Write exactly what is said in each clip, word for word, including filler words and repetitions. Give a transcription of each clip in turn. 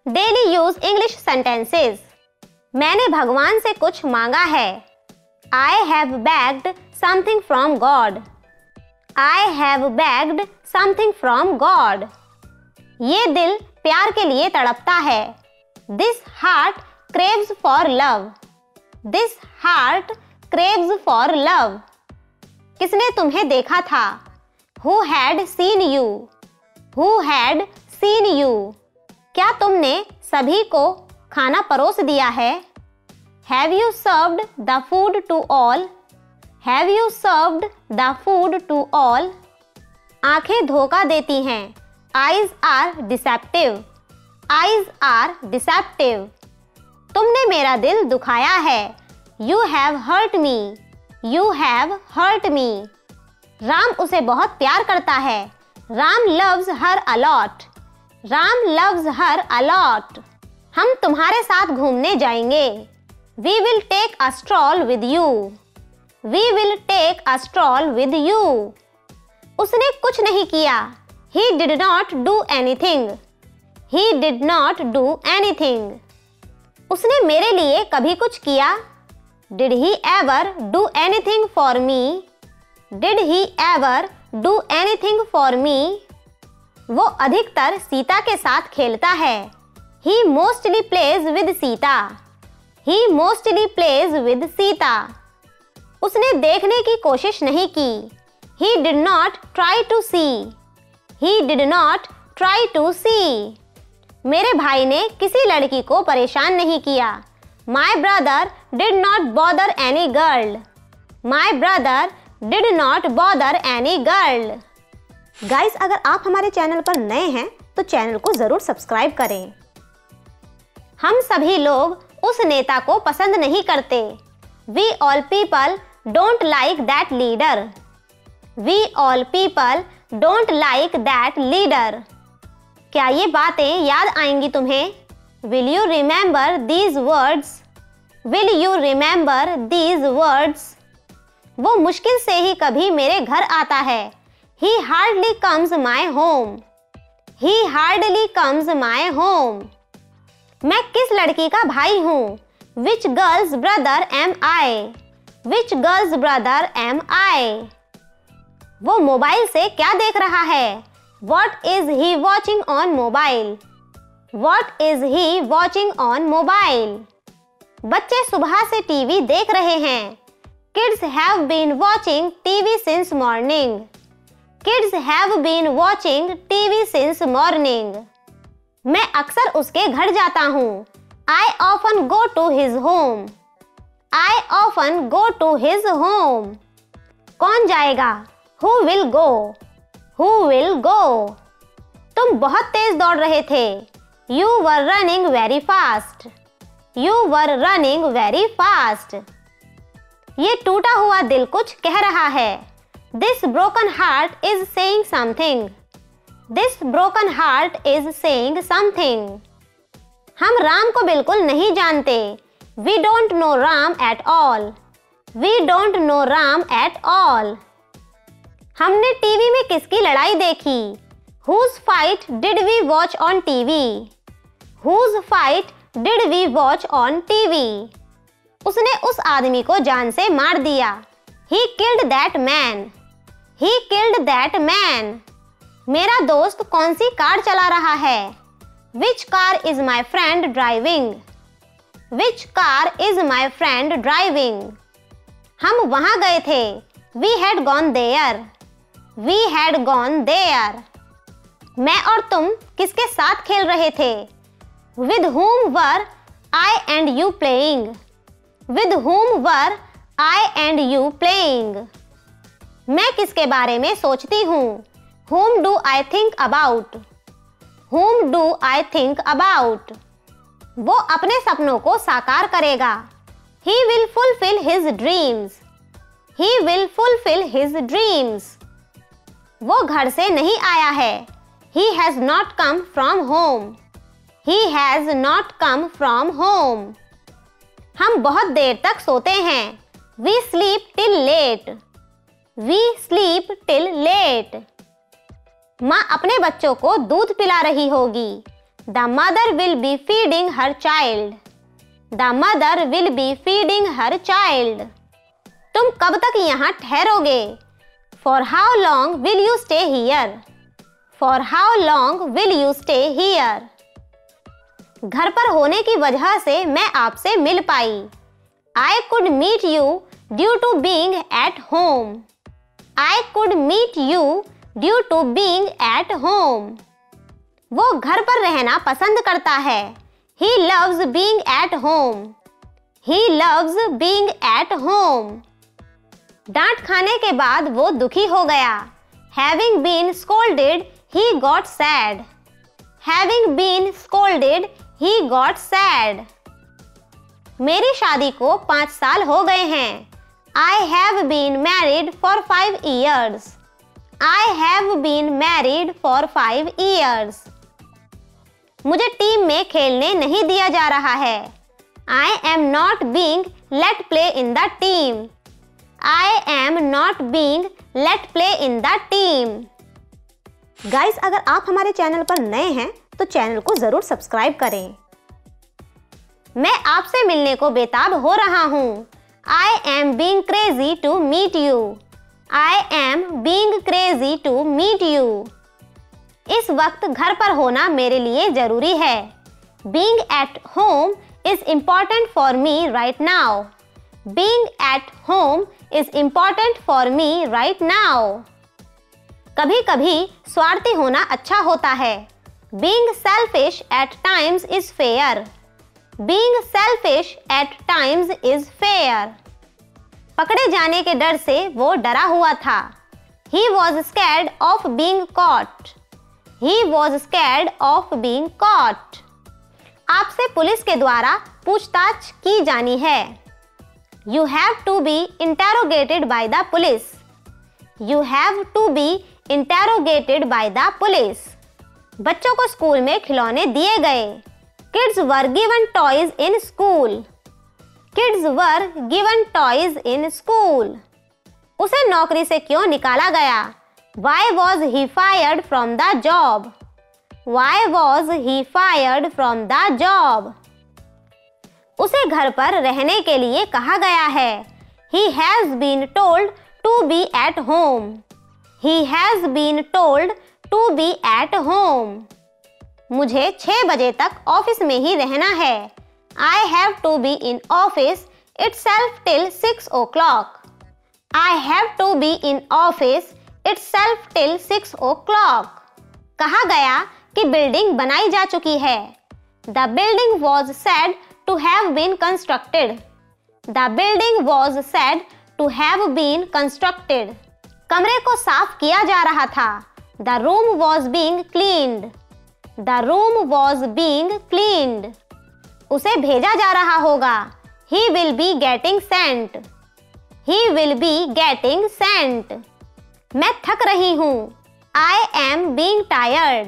Daily use English sentences. मैंने भगवान से कुछ मांगा है। I have begged something from God. I have begged something from God. ये दिल प्यार के लिए तड़पता है। This heart craves for love. This heart craves for love. किसने तुम्हें देखा था? Who had seen you? Who had seen you? क्या तुमने सभी को खाना परोस दिया है? Have you served the food to all? Have you served the food to all? आंखें धोखा देती हैं। Eyes are deceptive. Eyes are deceptive. तुमने मेरा दिल दुखाया है। You have hurt me. You have hurt me. Ram उसे बहुत प्यार करता है। Ram loves her a lot. Ram loves her a lot. हम तुम्हारे साथ घूमने जाएंगे। We will take a stroll with you. We will take a stroll with you. उसने कुछ नहीं किया। He did not do anything. He did not do anything. उसने मेरे लिए कभी कुछ किया? Did he ever do anything for me? Did he ever do anything for me? वो अधिकतर सीता के साथ खेलता है। He mostly plays with Sita. He mostly plays with Sita. उसने देखने की कोशिश नहीं की। He did not try to see. He did not try to see. मेरे भाई ने किसी लड़की को परेशान नहीं किया। My brother did not bother any girl. My brother did not bother any girl. Guys, अगर आप हमारे चैनल पर नए हैं तो चैनल को जरूर सब्सक्राइब करें। हम सभी लोग उस नेता को पसंद नहीं करते। We all people don't like that leader. We all people don't like that leader. क्या ये बातें याद आएंगी तुम्हें? Will you remember these words? Will you remember these words? वो मुश्किल से ही कभी मेरे घर आता है। He hardly comes my home. He hardly comes my home. मैं किस लड़की का भाई हूँ? Which girl's brother am I? Which girl's brother am I? वो मोबाइल से क्या देख रहा है? What is he watching on mobile? What is he watching on mobile? बच्चे सुबह से टीवी देख रहे हैं। Kids have been watching T V since morning. Kids have been watching T V since morning. मैं अक्सर उसके घर जाता हूँ। I often go to his home. I often go to his home. कौन जाएगा? Who will go? Who will go? तुम बहुत तेज दौड़ रहे थे। You were running very fast. You were running very fast. ये टूटा हुआ दिल कुछ कह रहा है। This broken heart is saying something. This broken heart is saying something. हम राम को बिल्कुल नहीं जानते। We don't know Ram at all. We don't know Ram at all. हमने टीवी में किसकी लड़ाई देखी? Whose fight did we watch on T V? Whose fight did we watch on T V? उसने उस आदमी को जान से मार दिया। He killed that man. He killed that man. मेरा दोस्त कौन सी कार चला रहा है? Which car is my friend driving? Which car is my friend driving? हम वहां गए थे। We had gone there. We had gone there. मैं और तुम किसके साथ खेल रहे थे? With whom were I and you playing? With whom were I and you playing? मैं किसके बारे में सोचती हूँ? Whom do I think about? Whom do I think about? वो अपने सपनों को साकार करेगा। He will fulfill his dreams. He will fulfill his dreams. वो घर से नहीं आया है। He has not come from home. He has not come from home. हम बहुत देर तक सोते हैं। We sleep till late. We sleep till late. माँ अपने बच्चों को दूध पिला रही होगी। The mother will be feeding her child. The mother will be feeding her child. तुम कब तक यहाँ ठहरोगे? For how long will you stay here? For how long will you stay here? घर पर होने की वजह से मैं आपसे मिल पाई. I could meet you due to being at home. I could meet you due to being at home. वो घर पर रहना पसंद करता है. He loves being at home. He loves being at home. डांट खाने के बाद वो दुखी हो गया. Having been scolded, he got sad. Having been scolded, he got sad. मेरी शादी को पाँच साल हो गए हैं. I have been married for five years. I have been married for five years. मुझे टीम में खेलने नहीं दिया जा रहा है. I am not being let play in the team. I am not being let play in the team. Guys, अगर आप हमारे चैनल पर नए हैं तो चैनल को जरूर सब्सक्राइब करें. मैं आपसे मिलने को बेताब हो रहा हूँ. I am being crazy to meet you. I am being crazy to meet you. इस वक्त घर पर होना मेरे लिए जरूरी है. Being at home is important for me right now. Being at home is important for me right now. कभी कभी स्वार्थी होना अच्छा होता है. Being selfish at times is fair. Being selfish at times is fair. पकड़े जाने के डर से वो डरा हुआ था. He was scared of being caught. He was scared of being caught. आपसे पुलिस के द्वारा पूछताछ की जानी है. You have to be interrogated by the police. You have to be interrogated by the police. बच्चों को स्कूल में खिलौने दिए गए. Kids were given toys in school. Kids were given toys in school. उसे नौकरी से क्यों निकाला गया? Why was he fired from the job? Why was he fired from the job? उसे घर पर रहने के लिए कहा गया है. He has been told to be at home. He has been told to be at home. मुझे छह बजे तक ऑफिस में ही रहना है. I have to be in office itself till six o'clock. I have to be in office itself till six o'clock. कहा गया कि बिल्डिंग बनाई जा चुकी है. The building was said to have been constructed. The building was said to have been constructed. कमरे को साफ किया जा रहा था. The room was being cleaned. The room was being cleaned. उसे भेजा जा रहा होगा. He will be getting sent. He will be getting sent. मैं थक रही हूँ. I am being tired.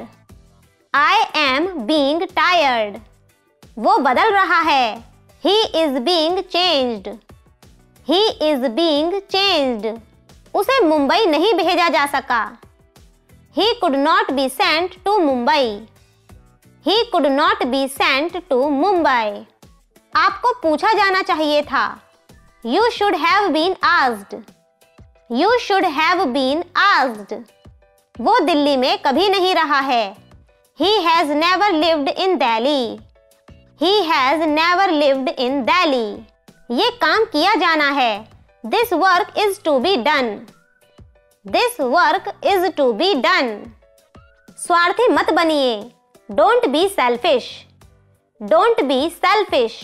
I am being tired. वो बदल रहा है. He is being changed. He is being changed. उसे मुंबई नहीं भेजा जा सका. He could not be sent to Mumbai. He could not be sent to Mumbai. आपको पूछा जाना चाहिए था. You should have been asked. You should have been asked. वो दिल्ली में कभी नहीं रहा है. He has never lived in Delhi. He has never lived in Delhi. ये काम किया जाना है. This work is to be done. This work is to be done. स्वार्थी मत बनिए. Don't be selfish. Don't be selfish.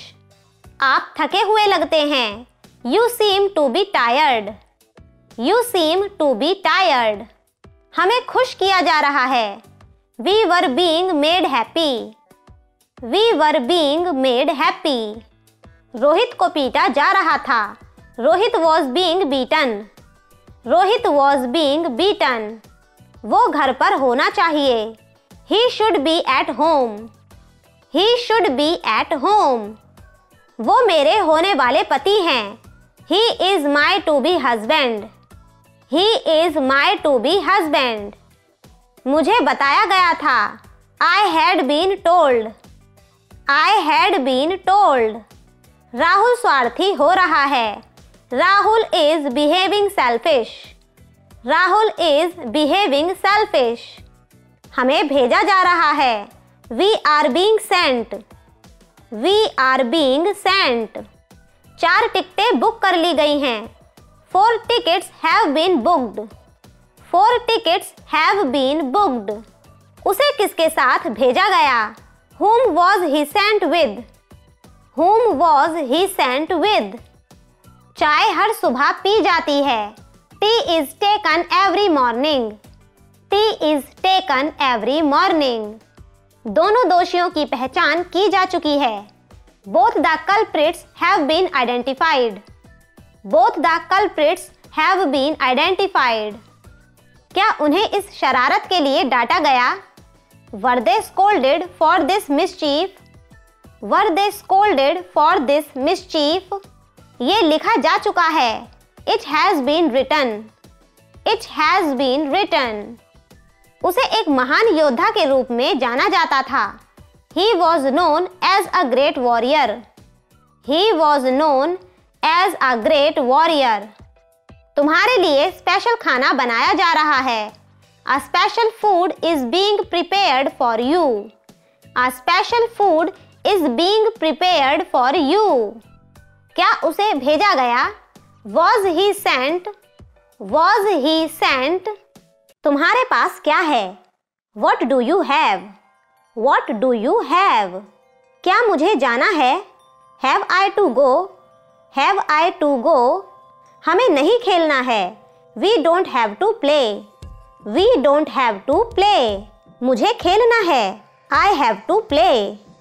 आप थके हुए लगते हैं. You seem to be tired. You seem to be tired. हमें खुश किया जा रहा है. We were being made happy. We were being made happy. Rohit को पीटा जा रहा था. Rohit was being beaten. Rohit was being beaten. वो घर पर होना चाहिए. He should be at home. He should be at home. वो मेरे होने वाले पति हैं. He is my to be husband. He is my to be husband. मुझे बताया गया था. I had been told. I had been told. Rahul स्वार्थी हो रहा है. Rahul is behaving selfish. Rahul is behaving selfish. हमें भेजा जा रहा है. We are being sent. We are being sent. चार टिकटें बुक कर ली गई हैं. Four tickets have been booked. Four tickets have been booked. उसे किसके साथ भेजा गया? Whom was he sent with? Whom was he sent with? चाय हर सुबह पी जाती है. Tea is taken every morning. Tea is taken every morning. दोनों दोषियों की पहचान की जा चुकी है. Both the culprits have been identified. Both the culprits have been identified. क्या उन्हें इस शरारत के लिए डांटा गया? Were they scolded for this mischief? Were they scolded for this mischief? ये लिखा जा चुका है. It has been written. It has been written. उसे एक महान योद्धा के रूप में जाना जाता था. He was known as a great warrior. He was known as a great warrior. तुम्हारे लिए स्पेशल खाना बनाया जा रहा है. A special food is being prepared for you. A special food is being prepared for you. क्या उसे भेजा गया? Was he sent? Was he sent? तुम्हारे पास क्या है? What do you have? What do you have? क्या मुझे जाना है? Have I to go? Have I to go? हमें नहीं खेलना है. We don't have to play. We don't have to play. मुझे खेलना है. I have to play.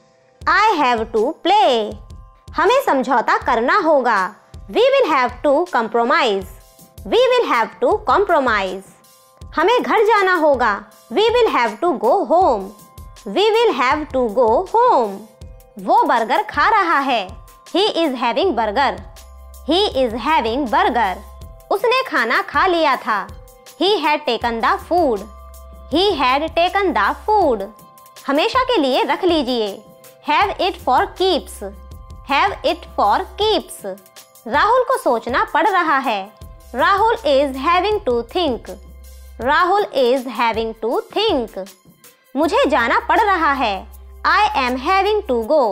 I have to play. हमें समझौता करना होगा. We will have to compromise. We will have to compromise. हमें घर जाना होगा. We will have to go home. We will have to go home. वो बर्गर खा रहा है. He is having burger. He is having burger. उसने खाना खा लिया था. He had taken the food. He had taken the food. हमेशा के लिए रख लीजिए. Have it for keeps. Have it for keeps. Rahul को सोचना पड़ रहा है. Rahul is having to think. Rahul is having to think. मुझे जाना पड़ रहा है. I am having to go.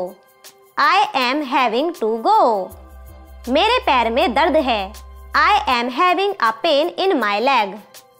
I am having to go. मेरे पैर में दर्द है. I am having a pain in my leg.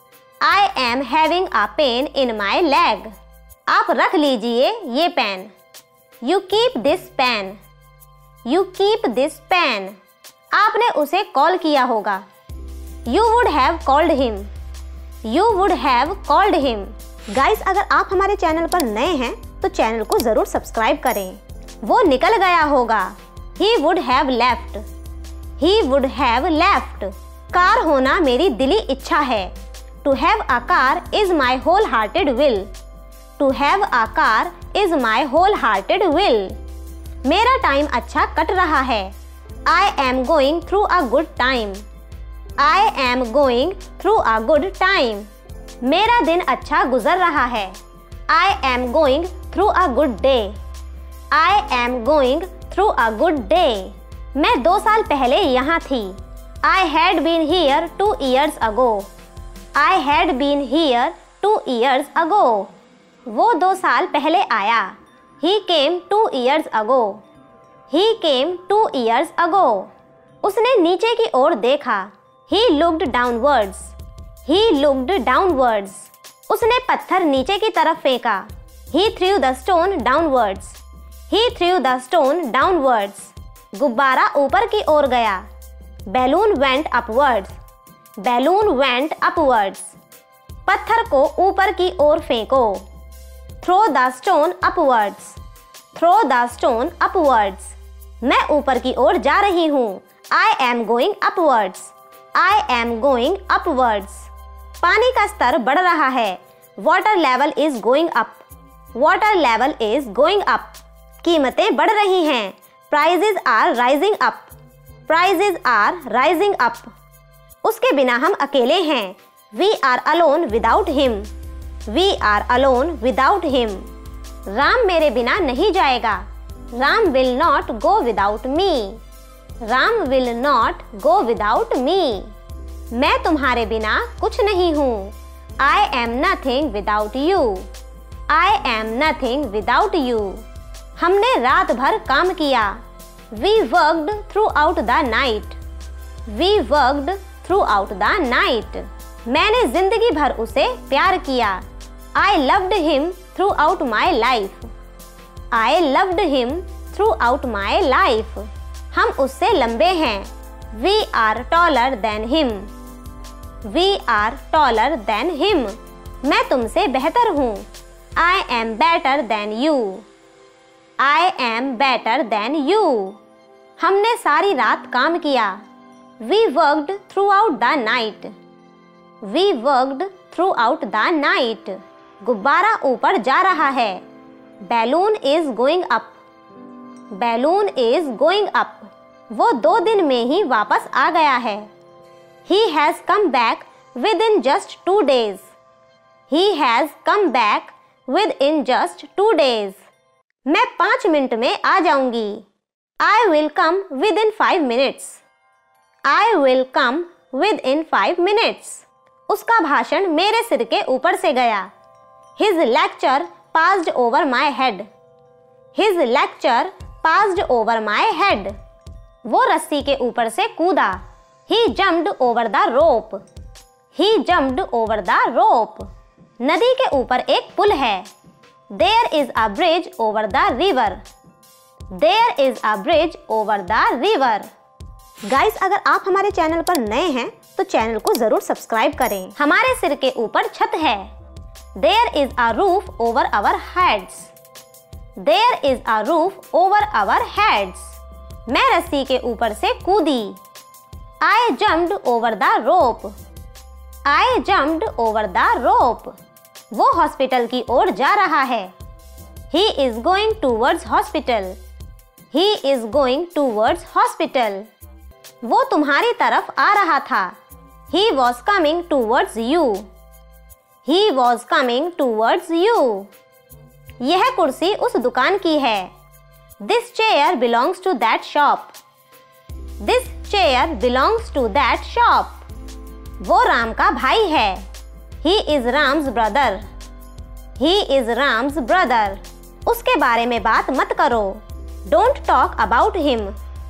I am having a pain in my leg. आप रख लीजिए ये pen. You keep this pen. You keep this pen. आपने उसे कॉल किया होगा. You would have called him. You would have called him. Guys, अगर आप हमारे चैनल पर नए हैं तो चैनल को जरूर सब्सक्राइब करें. वो निकल गया होगा. He would have left. He would have left. Car होना मेरी दिली इच्छा है. To have a car is my whole-hearted will. To have a car is my whole-hearted will. मेरा टाइम अच्छा कट रहा है. I am going through a good time. I am going through a good time. मेरा दिन अच्छा गुजर रहा है. I am going through a good day. I am going through a good day. मैं दो साल पहले यहाँ थी. I had been here two years ago. I had been here two years ago. वो दो साल पहले आया. He came two years ago. He came two years ago. उसने नीचे की ओर देखा. He looked downwards. He looked downwards. उसने पत्थर नीचे की तरफ फेंका. He threw the stone downwards. He threw the stone downwards. गुब्बारा ऊपर की ओर गया. Balloon went upwards. Balloon went upwards. पत्थर को ऊपर की ओर फेंको. Throw the stone upwards. Throw the stone upwards. मैं ऊपर की ओर जा रही हूँ. I am going upwards. I am going upwards. पानी का स्तर बढ़ रहा है. Water level is going up. Water level is going up. कीमतें बढ़ रही हैं. Prices are rising up. Prices are rising up. उसके बिना हम अकेले हैं. We are alone without him. We are alone without him. Ram मेरे बिना नहीं जाएगा। Ram will not go without me. Ram will not go without me. मैं तुम्हारे बिना कुछ नहीं हूँ। I am nothing without you. I am nothing without you. हमने रात भर काम किया। We worked throughout the night. We worked throughout the night. मैंने जिंदगी भर उसे प्यार किया। I loved him throughout my life. I loved him throughout my life. हम उससे लंबे हैं। We are taller than him. We are taller than him. मैं तुमसे बेहतर हूँ। I am better than you. I am better than you. हमने सारी रात काम किया। We worked throughout the night. We worked throughout the night. गुब्बारा ऊपर जा रहा है। Balloon is going up. Balloon is going up. वो दो दिन में ही वापस आ गया है। He has come back within just two days. He has come back within just two days. मैं पाँच मिनट में आ जाऊंगी। I will come within five minutes. I will come within five minutes. उसका भाषण मेरे सिर के ऊपर से गया। His lecture passed over my head. His lecture passed over my head. वो रस्सी के ऊपर से कूदा। He jumped over the rope. He jumped over the rope. नदी के ऊपर एक पुल है। There is a bridge over the river. There is a bridge over the river. Guys, अगर आप हमारे चैनल पर नए हैं तो चैनल को जरूर सब्सक्राइब करें। हमारे सिर के ऊपर छत है। There is a roof over our heads. There is a roof over our heads. मैं रस्सी के ऊपर से कूदी। I jumped over the rope. I jumped over the rope. वो हॉस्पिटल की ओर जा रहा है। He is going towards hospital. He is going towards hospital. वो तुम्हारी तरफ आ रहा था। He was coming towards you. He was coming towards you. यह कुर्सी उस दुकान की है। This chair belongs to that shop. This chair belongs to that shop. वो राम का भाई है। He is Ram's brother. He is Ram's brother. उसके बारे में बात मत करो। Don't talk about him.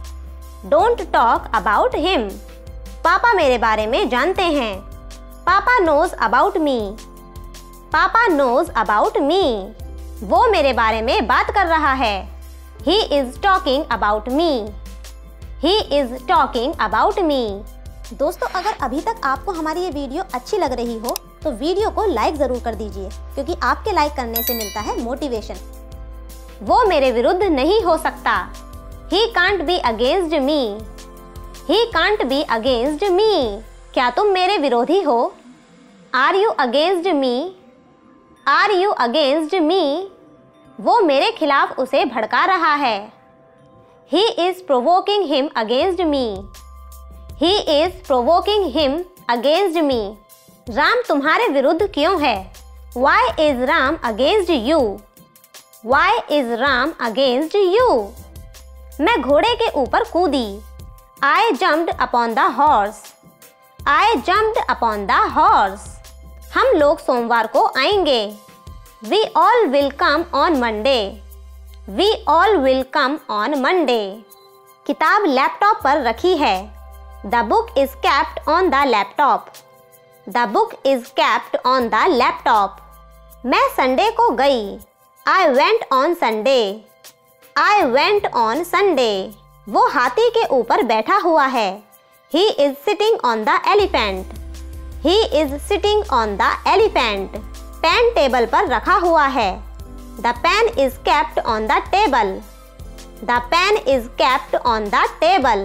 Don't talk about him. पापा मेरे बारे में जानते हैं। पापा knows about me. पापा knows about me. वो मेरे बारे में बात कर रहा है। He is talking about me. He is talking about me. दोस्तों, अगर अभी तक आपको हमारी ये वीडियो अच्छी लग रही हो तो वीडियो को लाइक ज़रूर कर दीजिए, क्योंकि आपके लाइक करने से मिलता है मोटिवेशन। वो मेरे विरुद्ध नहीं हो सकता। He can't be against me. He can't be against me. क्या तुम मेरे विरोधी हो? Are you against me? Are you against me? वो मेरे खिलाफ उसे भड़का रहा है। He is provoking him against me. He is provoking him against me. Ram तुम्हारे विरुद्ध क्यों है? Why is Ram against you? Why is Ram against you? मैं घोड़े के ऊपर कूदी। I jumped upon the horse. I jumped upon the horse. हम लोग सोमवार को आएंगे। We all will come on Monday. We all will come on Monday. किताब लैपटॉप पर रखी है। The book is kept on the laptop. The book is kept on the laptop. मैं संडे को गई। I went on Sunday. I went on Sunday. वो हाथी के ऊपर बैठा हुआ है। He is sitting on the elephant. He is sitting on the elephant. Pen table पर रखा हुआ है। The pen is kept on the table. The pen is kept on the table.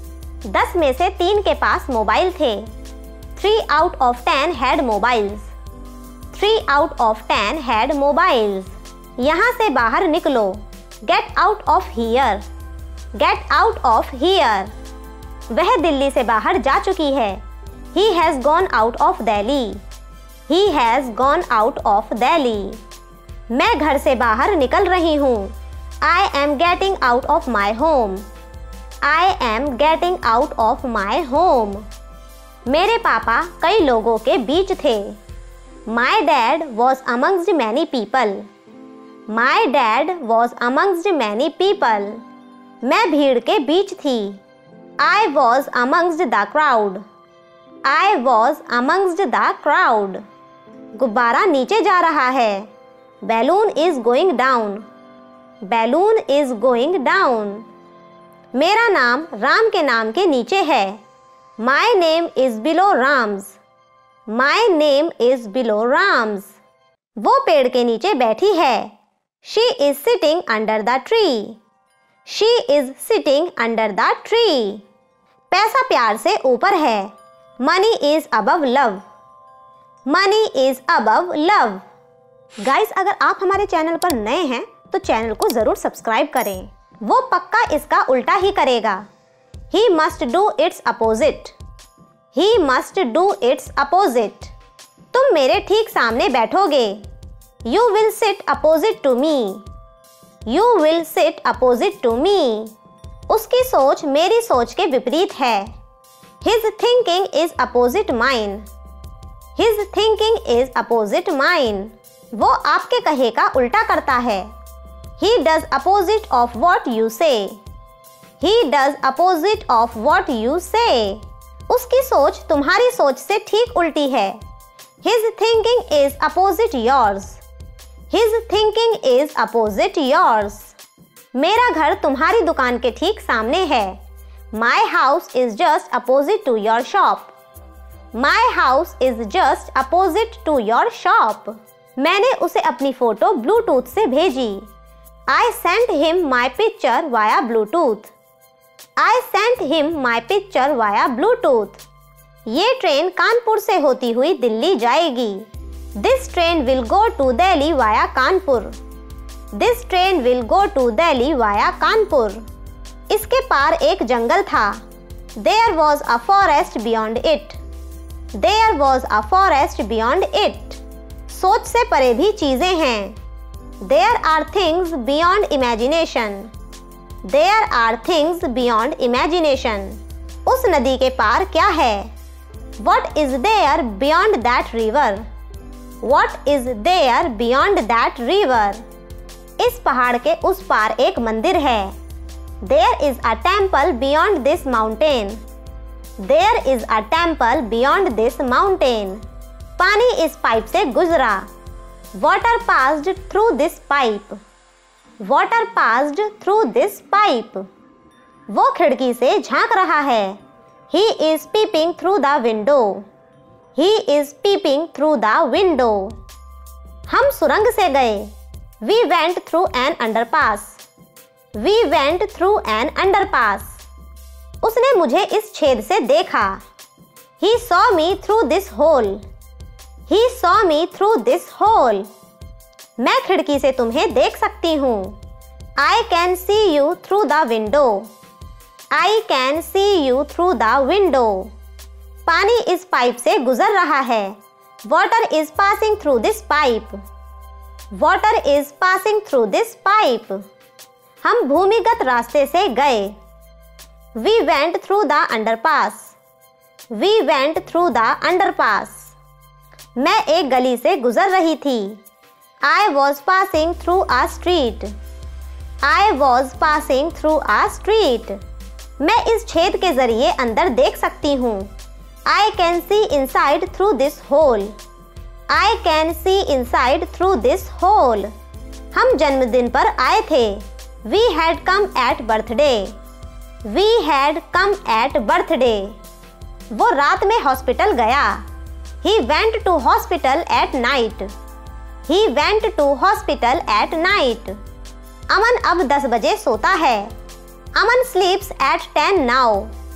दस में से तीन के पास मोबाइल थे। Three out of ten had mobiles. Three out of ten had mobiles. यहाँ से बाहर निकलो। Get out of here. Get out of here. वह दिल्ली से बाहर जा चुकी है। He has gone out of Delhi. He has gone out of Delhi. मैं घर से बाहर निकल रही हूँ। I am getting out of my home. I am getting out of my home. मेरे पापा कई लोगों के बीच थे। My dad was amongst many people. My dad was amongst many people. मैं भीड़ के बीच थी। I was amongst the crowd. I was amongst the crowd. गुब्बारा नीचे जा रहा है। Balloon is going down. Balloon is going down. मेरा नाम राम के नाम के नीचे है। My name is below Ram's. My name is below Ram's. वो पेड़ के नीचे बैठी है। She is sitting under the tree. She is sitting under the tree. पैसा प्यार से ऊपर है। Money is above love. Money is above love. Guys, अगर आप हमारे चैनल पर नए हैं तो चैनल को जरूर सब्सक्राइब करें। वो पक्का इसका उल्टा ही करेगा। He must do its opposite. He must do its opposite. तुम मेरे ठीक सामने बैठोगे। You will sit opposite to me. You will sit opposite to me. उसकी सोच मेरी सोच के विपरीत है। His thinking is opposite mine. His thinking is opposite mine. वो आपके कहे का उल्टा करता है। He does opposite of what you say. He does opposite of what you say. उसकी सोच तुम्हारी सोच से ठीक उल्टी है। His thinking is opposite yours. His thinking is opposite yours. मेरा घर तुम्हारी दुकान के ठीक सामने है। My house is just opposite to your shop. My house is just opposite to your shop. मैंने उसे अपनी फोटो ब्लूटूथ से भेजी। I sent him my picture via Bluetooth. I sent him my picture via Bluetooth. ये train Kanpur से होती हुई दिल्ली जाएगी। This train will go to Delhi via Kanpur. This train will go to Delhi via Kanpur. इसके पार एक जंगल था। There was a forest beyond it. There was a forest beyond it. सोच से परे भी चीजें हैं। There are things beyond imagination. There are things beyond imagination. उस नदी के पार क्या है? What is there beyond that river? What is there beyond that river? इस पहाड़ के उस पार एक मंदिर है। There is a temple beyond this mountain. There is a temple beyond this mountain. पानी इस पाइप से गुजरा। Water passed through this pipe. Water passed through this pipe. वो खिड़की से झांक रहा है। He is peeping through the window. He is peeping through the window. हम सुरंग से गए। We went through an underpass. We went through an underpass. उसने मुझे इस छेद से देखा। He saw me through this hole. He saw me through this hole. मैं खिड़की से तुम्हें देख सकती हूँ। I can see you through the window. I can see you through the window. पानी इस पाइप से गुजर रहा है। Water is passing through this pipe. Water is passing through this pipe. हम भूमिगत रास्ते से गए। We went through the underpass. We went through the underpass. मैं एक गली से गुजर रही थी। I was passing through a street. I was passing through a street. मैं इस छेद के जरिए अंदर देख सकती हूँ। I can see inside through this hole. I can see inside through this hole. हम जन्मदिन पर आए थे। We had come at birthday. We had come at birthday. वो रात में हॉस्पिटल गया। He went to hospital at night. He went to hospital at night. अमन अब दस बजे सोता है। अमन sleeps at ten now.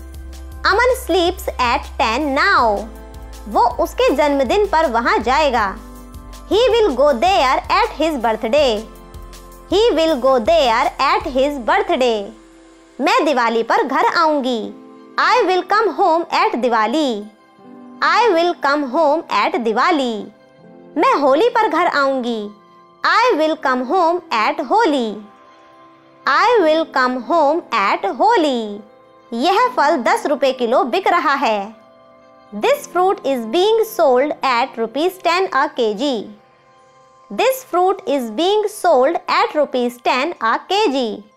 Aman sleeps at ten now. वो उसके जन्मदिन पर वहां जाएगा। He will go there at his birthday. He will go there at his birthday. मैं दिवाली पर घर आऊंगी। I will come home at Diwali. I will come home at Diwali. मैं होली पर घर आऊंगी। I will come home at Holi. I will come home at Holi. यह फल दस रुपए किलो बिक रहा है. This fruit is being sold at rupees ten a kg. This fruit is being sold at rupees ten a kg.